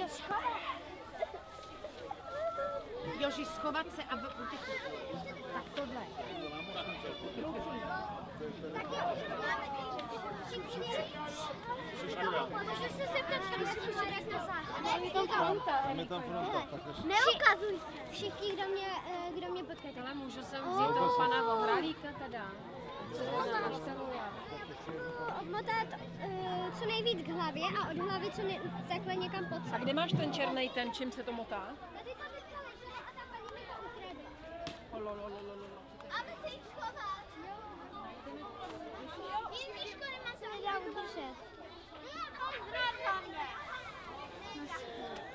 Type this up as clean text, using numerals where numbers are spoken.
tě schovat. Joži, schovat se a utěknout. Tak tohle. Můžu se zeptat, kam si požádek na záchod? Je tam fronta. Neukazuj všichni, kdo mě potkáte. Ale můžu sem vzít toho pana Vohralíka teda. Odmotat co nejvíc k hlavě a od hlavy takhle někam pod A kde máš ten černý ten, čím se to motá? Tady to teďka ležela a ta paní mi to ukradla. Aby se jich schovat. Ježíško, nemá se nedá udržet. Pozdrav za mě.